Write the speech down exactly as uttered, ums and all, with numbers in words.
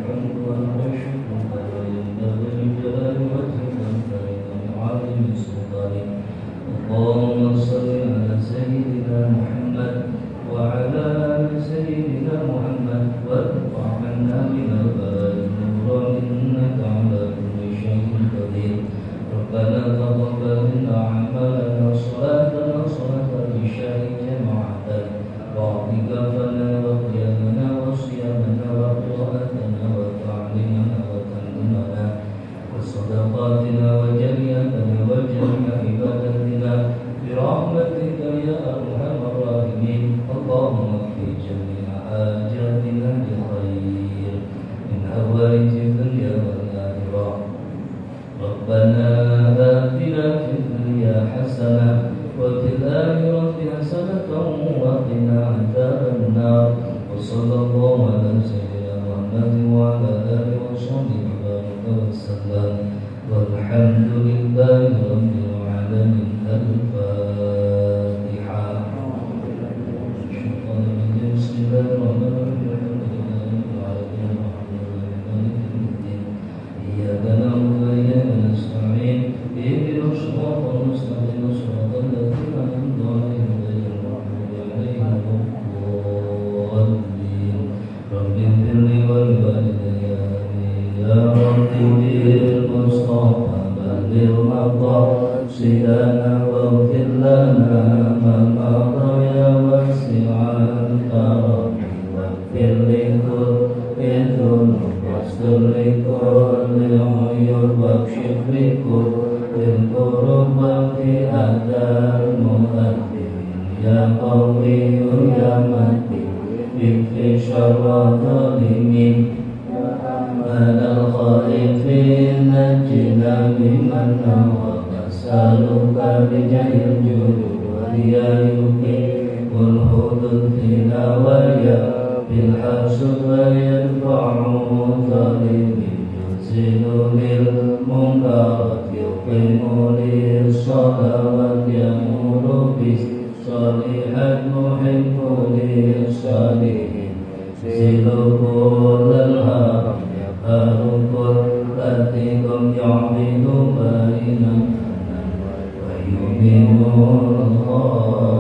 الحمد والشكر كما ينبغي لجلال وجهك الكريم وعظيم سلطانك. اللهم صل على سيدنا محمد وعلى آل سيدنا محمد وارفع عنا من البلاء نورا إنك على كل شيء قدير. ربنا تقبل منا أعمالنا صلاتنا صلاة العشاء جماعة واعتكافنا وقيامنا وصيامنا وقراءتنا وتعليمنا وتعليمنا وصدقاتنا وجرياتنا وجميع عبادتنا برحمتك يا أرحم الراحمين. اللهم اكفي جميع حاجاتنا بخير من هوائج الدنيا والآخرة. ربنا آتنا في الدنيا حسنة وفي الآخرة حسنة وقنا عذاب النار. وصلى الله على سيدنا محمد وعلى آله وصحبه وبارك وسلم والحمد لله رب العالمين. الفاتحة. بسم الله الرحمن الرحيم. إياك نعبد وإياك نستعين اهدنا الصراط المستقيم صراط الذين أنعمت عليهم غير المغضوب عليهم ولا الضالين. رب اغفر لي ولوالدي آمين. يا رب بالمصطفى بلغ مقاصدنا واغفر لنا ما مضى يا واسع الكرم واغفر لكل ذنوب واستر لكل عيوب واكشف لكل الكرب وفي أذى المؤذن يا قوي يا متين اكفي شر الظالمين. أنا الخائفين نجنا ممن نوى نسألك بجاه الجود وليائك والهدى التلاوية بالحسد ويدفع الظالمين ينزل للمنكرات يقيم للصلوات يأمر بالصالحات محب للصالحين يزيل كل الهرم يقهر كل ذاتكم يعبد بين ويؤمن الله